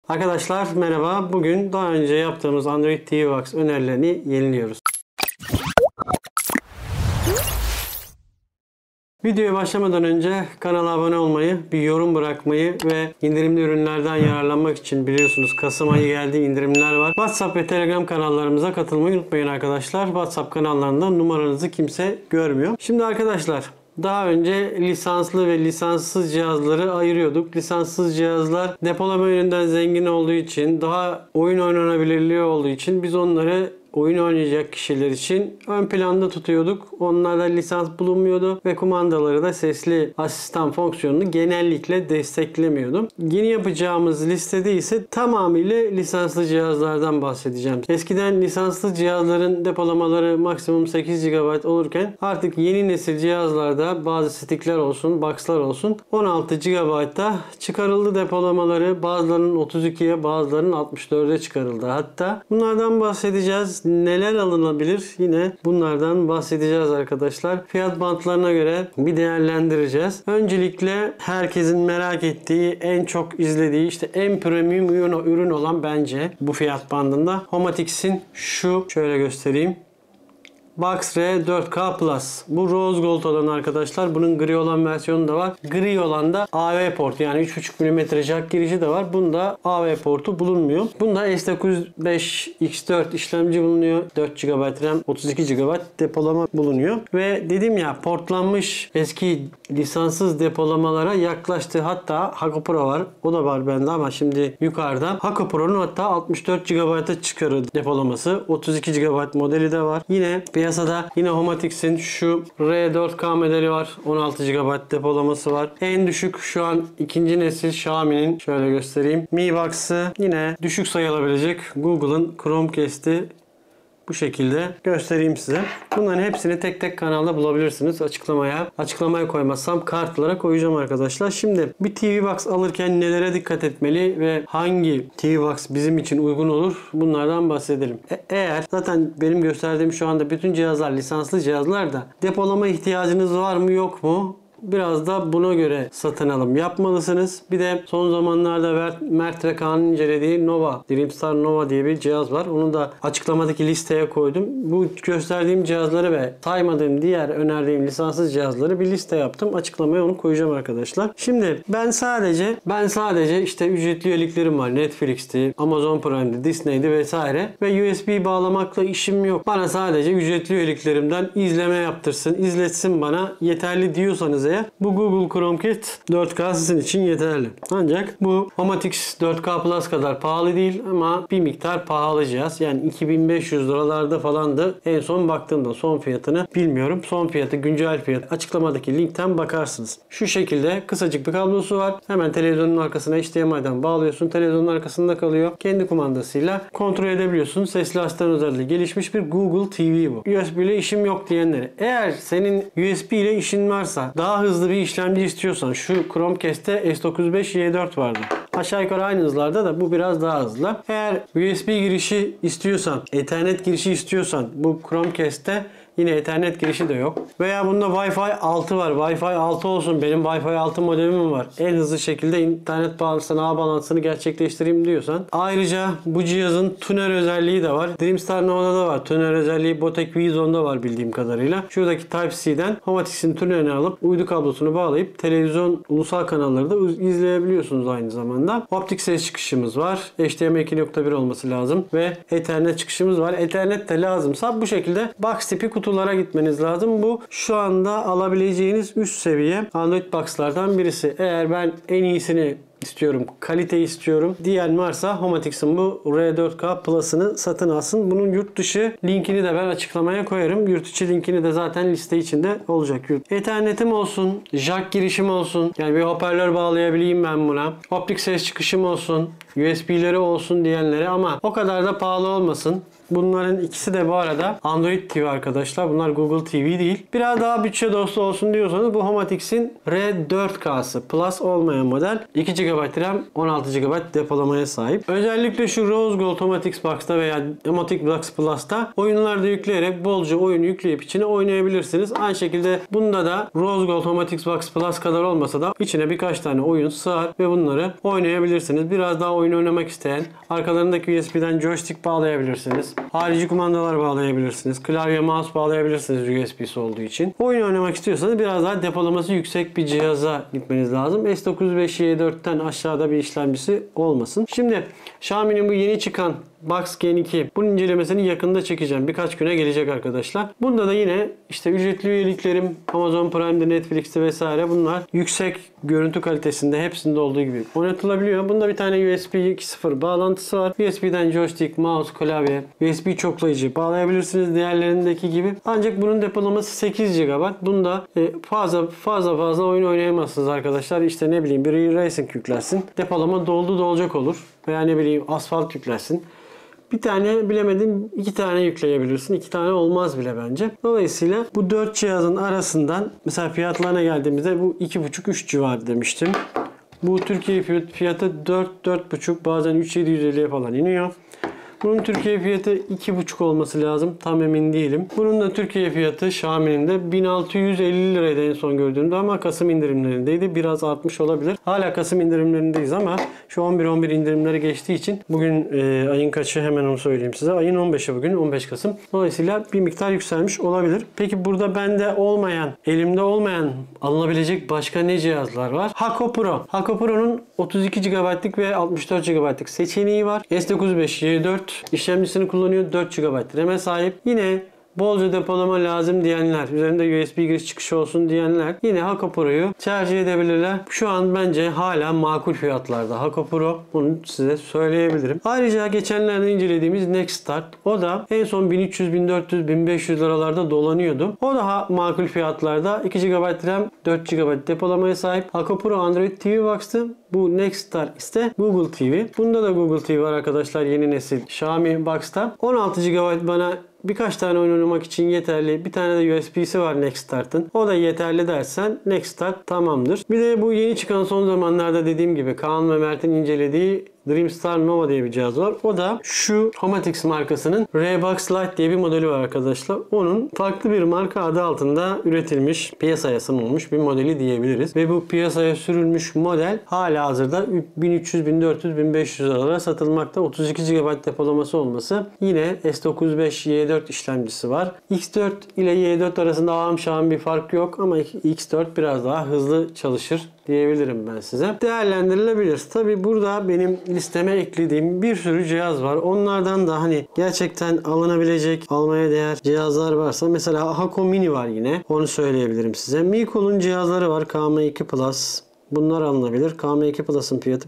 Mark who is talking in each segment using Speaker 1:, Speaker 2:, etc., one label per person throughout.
Speaker 1: Arkadaşlar merhaba. Bugün daha önce yaptığımız Android TV Box önerilerini yeniliyoruz. Videoya başlamadan önce kanala abone olmayı, bir yorum bırakmayı ve indirimli ürünlerden yararlanmak için biliyorsunuz Kasım ayı geldi, indirimler var. WhatsApp ve Telegram kanallarımıza katılmayı unutmayın arkadaşlar. WhatsApp kanallarında numaranızı kimse görmüyor. Şimdi arkadaşlar, daha önce lisanslı ve lisanssız cihazları ayırıyorduk. Lisanssız cihazlar depolama yönünden zengin olduğu için, daha oyun oynanabilirliği olduğu için biz onları oyun oynayacak kişiler için ön planda tutuyorduk. Onlarda lisans bulunmuyordu ve kumandaları da sesli asistan fonksiyonunu genellikle desteklemiyordu. Yeni yapacağımız listede ise tamamıyla lisanslı cihazlardan bahsedeceğim. Eskiden lisanslı cihazların depolamaları maksimum 8 GB olurken artık yeni nesil cihazlarda bazı stickler olsun, box'lar olsun 16 GB'da çıkarıldı depolamaları. Bazılarının 32'ye, bazılarının 64'e çıkarıldı. Hatta bunlardan bahsedeceğiz. Neler alınabilir? Yine bunlardan bahsedeceğiz arkadaşlar. Fiyat bantlarına göre bir değerlendireceğiz. Öncelikle herkesin merak ettiği, en çok izlediği, işte en premium ürün olan bence bu fiyat bandında Homatix'in şu, şöyle göstereyim, Box-R 4K Plus. Bu Rose Gold olan arkadaşlar. Bunun gri olan versiyonu da var. Gri olan da AV port, yani 3.5 mm jack girişi de var. Bunda AV portu bulunmuyor. Bunda S905X4 işlemci bulunuyor. 4 GB RAM, 32 GB depolama bulunuyor. Ve dedim ya, portlanmış eski lisanssız depolamalara yaklaştı. Hatta Haku Pro var. O da var bende ama şimdi yukarıda. Haku Pro'nun hatta 64 GB'a çıkarı depolaması. 32 GB modeli de var. Yine piyasada Homatix'in şu R4K modeli var. 16 GB depolaması var. En düşük şu an ikinci nesil Xiaomi'nin, şöyle göstereyim, Mi Box'ı, yine düşük sayılabilecek Google'ın Chromecast'i. Bu şekilde göstereyim size. Bunların hepsini tek tek kanalda bulabilirsiniz. Açıklamaya koymazsam kartlara koyacağım arkadaşlar. Şimdi bir TV Box alırken nelere dikkat etmeli ve hangi TV Box bizim için uygun olur? Bunlardan bahsedelim. Eğer zaten benim gösterdiğim şu anda bütün cihazlar lisanslı cihazlar da depolama ihtiyacınız var mı yok mu? Biraz da buna göre satın alım yapmalısınız. Bir de son zamanlarda Mert ve Kaan'ın incelediği Nova, Dreamstar Nova diye bir cihaz var. Onu da açıklamadaki listeye koydum. Bu gösterdiğim cihazları ve saymadığım diğer önerdiğim lisanssız cihazları bir liste yaptım. Açıklamaya onu koyacağım arkadaşlar. Şimdi ben sadece işte ücretli üyeliklerim var. Netflix'ti, Amazon Prime'di, Disney'di vesaire. Ve USB bağlamakla işim yok. Bana sadece ücretli üyeliklerimden izleme yaptırsın, izletsin bana yeterli diyorsanız bu Google Chromecast 4K sizin için yeterli. Ancak bu Homatix 4K Plus kadar pahalı değil ama bir miktar pahalı cihaz. Yani 2500 liralarda falandı. En son baktığımda son fiyatını bilmiyorum. Son fiyatı, güncel fiyat açıklamadaki linkten bakarsınız. Şu şekilde kısacık bir kablosu var. Hemen televizyonun arkasına HDMI'den bağlıyorsun. Televizyonun arkasında kalıyor. Kendi kumandasıyla kontrol edebiliyorsun. Sesli asistan özelliği gelişmiş bir Google TV bu. USB ile işim yok diyenlere, eğer senin USB ile işin varsa, daha hızlı bir işlemci istiyorsan, şu Chromecast'te S905Y4 vardı. Aşağı yukarı aynı hızlarda da bu biraz daha hızlı. Eğer USB girişi istiyorsan, Ethernet girişi istiyorsan, bu Chromecast'te yine Ethernet girişi de yok. Veya bunda Wi-Fi 6 var. Wi-Fi 6 olsun, benim Wi-Fi 6 modemim var, en hızlı şekilde internet bağlantısını, ağ bağlantısını gerçekleştireyim diyorsan. Ayrıca bu cihazın tuner özelliği de var. Dreamstar Nova'da da var. Tuner özelliği Botek V-Zone'da var bildiğim kadarıyla. Şuradaki Type-C'den Homatix'in tunerini alıp uydu kablosunu bağlayıp televizyon ulusal kanalları da izleyebiliyorsunuz aynı zamanda. Optik ses çıkışımız var. HDMI 2.1 olması lazım ve Ethernet çıkışımız var. Ethernet de lazımsa bu şekilde box tipi kutulara gitmeniz lazım. Bu şu anda alabileceğiniz üst seviye Android Box'lardan birisi. Eğer ben en iyisini istiyorum, kalite istiyorum diyen varsa Homatix'in bu R4K Plus'ını satın alsın. Bunun yurt dışı linkini de ben açıklamaya koyarım. Yurt içi linkini de zaten liste içinde olacak. Ethernetim olsun, jack girişim olsun, yani bir hoparlör bağlayabileyim ben buna, optik ses çıkışım olsun, USB'leri olsun diyenlere, ama o kadar da pahalı olmasın. Bunların ikisi de bu arada Android TV arkadaşlar. Bunlar Google TV değil. Biraz daha bütçe dostu olsun diyorsanız bu Homatix'in R4K'sı Plus olmayan model. 2 GB RAM, 16 GB depolamaya sahip. Özellikle şu Rose Gold Homatix Box'ta veya Homatix Box Plus'ta oyunlarda yükleyerek bolca oyun yükleyip içine oynayabilirsiniz. Aynı şekilde bunda da Rose Gold Homatix Box Plus kadar olmasa da içine birkaç tane oyun sığar ve bunları oynayabilirsiniz. Biraz daha oyun oynamak isteyen, arkalarındaki USB'den joystick bağlayabilirsiniz. Harici kumandalar bağlayabilirsiniz. Klavye, mouse bağlayabilirsiniz USB'si olduğu için. Oyun oynamak istiyorsanız biraz daha depolaması yüksek bir cihaza gitmeniz lazım. S905Y4'ten aşağıda bir işlemcisi olmasın. Şimdi Xiaomi'nin bu yeni çıkan Box Gen 2. Bunun incelemesini yakında çekeceğim. Birkaç güne gelecek arkadaşlar. Bunda da yine işte ücretli üyeliklerim Amazon Prime'de, Netflix'te vesaire bunlar yüksek görüntü kalitesinde hepsinde olduğu gibi oynatılabiliyor. Bunda bir tane USB 2.0 bağlantısı var. USB'den joystick, mouse, klavye, USB çoklayıcı bağlayabilirsiniz diğerlerindeki gibi. Ancak bunun depolaması 8 GB. Bunda fazla oyun oynayamazsınız arkadaşlar. İşte ne bileyim bir Racing yüklersin. Depolama doldu dolacak olur. Veya ne bileyim asfalt yüklersin. Bir tane bilemedim 2 tane yükleyebilirsin. 2 tane olmaz bile bence. Dolayısıyla bu 4 cihazın arasından mesela fiyatlarına geldiğimizde bu 2,5-3 civarı demiştim. Bu Türkiye fiyatı 4-4,5 bazen 3.750'ye falan iniyor. Bunun Türkiye fiyatı 2,5 olması lazım. Tam emin değilim. Bunun da Türkiye fiyatı Xiaomi'nin de 1650 liraydı en son gördüğümde ama Kasım indirimlerindeydi. Biraz artmış olabilir. Hala Kasım indirimlerindeyiz ama şu 11 indirimleri geçtiği için bugün ayın kaçı hemen onu söyleyeyim size. Ayın 15'i bugün 15 Kasım. Dolayısıyla bir miktar yükselmiş olabilir. Peki burada bende olmayan, elimde olmayan alınabilecek başka ne cihazlar var? Hako Pro. Hako Pro'nun 32 GB'lık ve 64 GB'lık seçeneği var. S905Y4 işlemcisini kullanıyor. 4 GB RAM'e sahip. Yine bolca depolama lazım diyenler, üzerinde USB giriş çıkışı olsun diyenler yine Hako Pro'yu tercih edebilirler. Şu an bence hala makul fiyatlarda Hako Pro. Bunu size söyleyebilirim. Ayrıca geçenlerde incelediğimiz Nextstart. O da en son 1300, 1400, 1500 liralarda dolanıyordu. O daha makul fiyatlarda 2 GB RAM, 4 GB depolamaya sahip. Hako Pro Android TV Box'tı. Bu Nextstart ise Google TV. Bunda da Google TV var arkadaşlar, yeni nesil Xiaomi Box'ta. 16 GB bana birkaç tane oyun oynamak için yeterli. Bir tane de USB'si var Nextstart'ın. O da yeterli dersen Nextstart tamamdır. Bir de bu yeni çıkan son zamanlarda dediğim gibi Kaan ve Mert'in incelediği Dreamstar Nova diye bir cihaz var. O da şu Homatix markasının R-Box Lite diye bir modeli var arkadaşlar. Onun farklı bir marka adı altında üretilmiş, piyasaya sunulmuş bir modeli diyebiliriz. Ve bu piyasaya sürülmüş model hala hazırda 1300, 1400, 1500 liralara satılmakta. 32 GB depolaması olması. Yine S905Y4 işlemcisi var. X4 ile Y4 arasında ahım bir fark yok ama X4 biraz daha hızlı çalışır diyebilirim ben size. Değerlendirilebilir. Tabi burada benim listeme eklediğim bir sürü cihaz var. Onlardan da hani gerçekten alınabilecek, almaya değer cihazlar varsa mesela Hako Mini var yine. Onu söyleyebilirim size. Mico'nun cihazları var. KM2 Plus. Bunlar alınabilir. KM2 Plus'ın fiyatı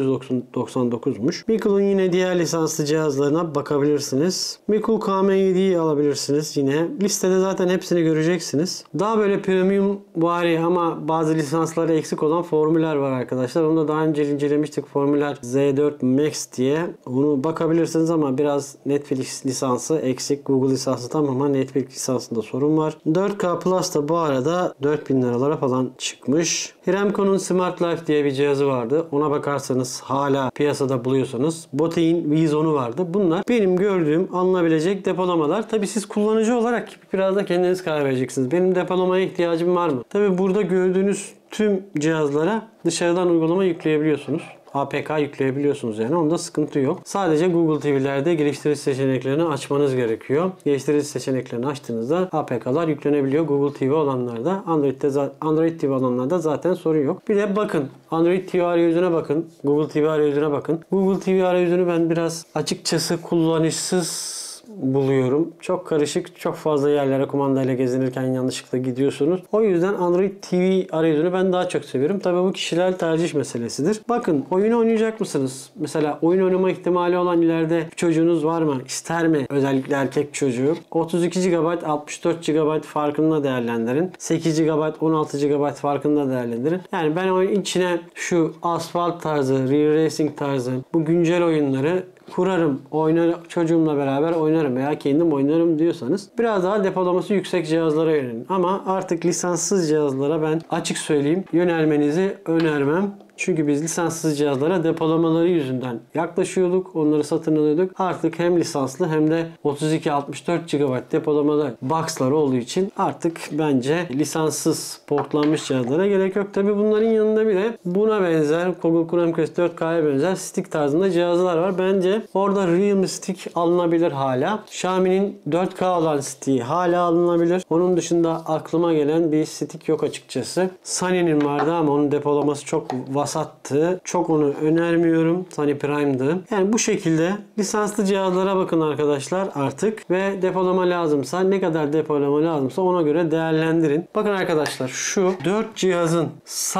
Speaker 1: 1999'muş. Micool'un yine diğer lisanslı cihazlarına bakabilirsiniz. Micool KM7'yi alabilirsiniz yine. Listede zaten hepsini göreceksiniz. Daha böyle premium vari ama bazı lisansları eksik olan formüller var arkadaşlar. Onu da daha önce incelemiştik. Formüller Z4 Max diye. Onu bakabilirsiniz ama biraz Netflix lisansı eksik. Google lisansı tamam ama Netflix lisansında sorun var. 4K Plus da bu arada 4000 liralara falan çıkmış. Hiremco'nun Smart Life diye bir cihazı vardı. Ona bakarsanız hala piyasada buluyorsanız. Botein V10'u vardı. Bunlar benim gördüğüm alınabilecek depolamalar. Tabi siz kullanıcı olarak biraz da kendiniz karar vereceksiniz. Benim depolamaya ihtiyacım var mı? Tabi burada gördüğünüz tüm cihazlara dışarıdan uygulama yükleyebiliyorsunuz. APK yükleyebiliyorsunuz yani. Onda sıkıntı yok. Sadece Google TV'lerde geliştirici seçeneklerini açmanız gerekiyor. Geliştirici seçeneklerini açtığınızda APK'lar yüklenebiliyor. Google TV olanlarda, Android TV olanlarda zaten sorun yok. Bir de bakın. Android TV arayüzüne bakın. Google TV arayüzüne bakın. Google TV arayüzünü ben biraz açıkçası kullanışsız buluyorum. Çok karışık, çok fazla yerlere kumandayla gezinirken yanlışlıkla gidiyorsunuz. O yüzden Android TV arayüzünü ben daha çok seviyorum. Tabii bu kişisel tercih meselesidir. Bakın, oyun oynayacak mısınız? Mesela oyun oynama ihtimali olan ileride çocuğunuz var mı? İster mi? Özellikle erkek çocuğu. 32 GB, 64 GB farkında değerlendirin. 8 GB, 16 GB farkında değerlendirin. Yani ben oyun içine şu asfalt tarzı, real racing tarzı, bu güncel oyunları kurarım, çocuğumla beraber oynarım veya kendim oynarım diyorsanız biraz daha depolaması yüksek cihazlara yönelin. Ama artık lisanssız cihazlara ben açık söyleyeyim yönelmenizi önermem. Çünkü biz lisanssız cihazlara depolamaları yüzünden yaklaşıyorduk. Onları satın alıyorduk. Artık hem lisanslı hem de 32-64 GB depolamalı box'lar olduğu için artık bence lisanssız portlanmış cihazlara gerek yok. Tabi bunların yanında bir de buna benzer Google Chromecast 4K'ya benzer stick tarzında cihazlar var. Bence orada Realme stick alınabilir hala. Xiaomi'nin 4K olan stick'i hala alınabilir. Onun dışında aklıma gelen bir stick yok açıkçası. Sony'nin vardı ama onun depolaması çok vasattı. Çok onu önermiyorum. Sony Prime'dı. Yani bu şekilde lisanslı cihazlara bakın arkadaşlar artık ve depolama lazımsa, ne kadar depolama lazımsa ona göre değerlendirin. Bakın arkadaşlar, şu 4 cihazın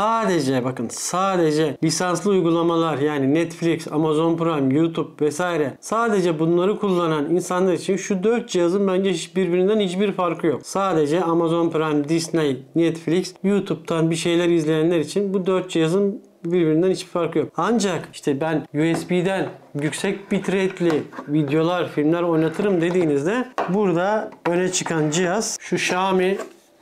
Speaker 1: sadece lisanslı uygulamalar, yani Netflix, Amazon Prime, YouTube vesaire, sadece bunları kullanan insanlar için şu 4 cihazın bence birbirinden hiçbir farkı yok. Sadece Amazon Prime, Disney, Netflix, YouTube'dan bir şeyler izleyenler için bu 4 cihazın birbirinden hiçbir farkı yok. Ancak işte ben USB'den yüksek bitrate'li videolar, filmler oynatırım dediğinizde burada öne çıkan cihaz şu Xiaomi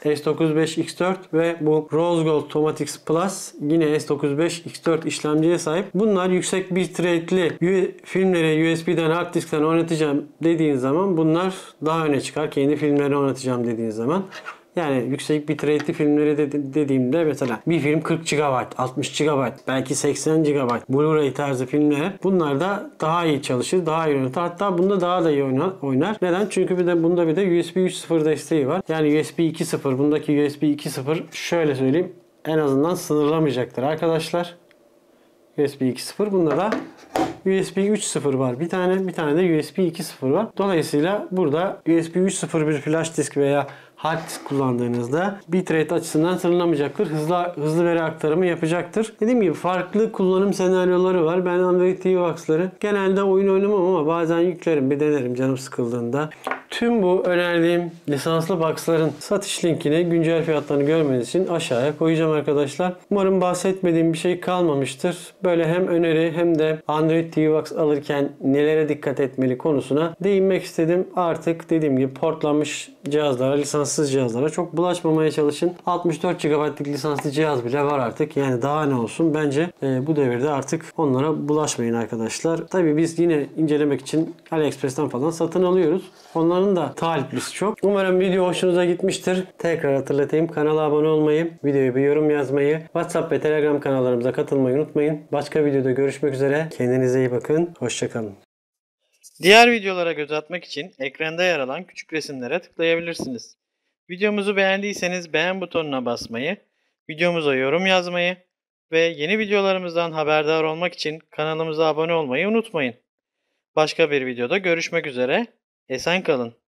Speaker 1: S95X4 ve bu Rose Gold Tomatics Plus yine S95X4 işlemciye sahip. Bunlar yüksek bitrate'li filmleri USB'den, hard diskten oynatacağım dediğin zaman bunlar daha öne çıkar. Kendi filmlerini oynatacağım dediğin zaman. Yani yüksek bitrate'li filmleri dediğimde mesela bir film 40 GB, 60 GB, belki 80 GB Blu-ray tarzı filmler, bunlar da daha iyi çalışır, daha iyi oynar. Hatta bunda daha da iyi oynar. Neden? Çünkü bunda bir de USB 3.0 desteği var. Yani USB 2.0, bundaki USB 2.0 şöyle söyleyeyim, en azından sınırlamayacaktır arkadaşlar. USB 2.0, bunda da USB 3.0 var. Bir tane de USB 2.0 var. Dolayısıyla burada USB 3.0 bir flash disk veya hard disk kullandığınızda bitrate açısından sınırlamayacaktır. Hızlı veri aktarımı yapacaktır. Dediğim gibi farklı kullanım senaryoları var. Ben Android TV Box'ları genelde oyun oynamam ama bazen yüklerim, bir denerim canım sıkıldığında. Tüm bu önerdiğim lisanslı box'ların satış linkini, güncel fiyatlarını görmeniz için aşağıya koyacağım arkadaşlar. Umarım bahsetmediğim bir şey kalmamıştır. Böyle hem öneri hem de Android TV Box alırken nelere dikkat etmeli konusuna değinmek istedim. Artık dediğim gibi portlanmış cihazlara, lisanssız cihazlara çok bulaşmamaya çalışın. 64 GB'lık lisanslı cihaz bile var artık. Yani daha ne olsun? Bence bu devirde artık onlara bulaşmayın arkadaşlar. Tabii biz yine incelemek için AliExpress'ten falan satın alıyoruz. Onların da taliplisi çok. Umarım video hoşunuza gitmiştir. Tekrar hatırlatayım. Kanala abone olmayı, videoya bir yorum yazmayı, WhatsApp ve Telegram kanallarımıza katılmayı unutmayın. Başka videoda görüşmek üzere. Kendinize iyi bakın. Hoşçakalın. Diğer videolara göz atmak için ekranda yer alan küçük resimlere tıklayabilirsiniz. Videomuzu beğendiyseniz beğen butonuna basmayı, videomuza yorum yazmayı ve yeni videolarımızdan haberdar olmak için kanalımıza abone olmayı unutmayın. Başka bir videoda görüşmek üzere. Esen kalın.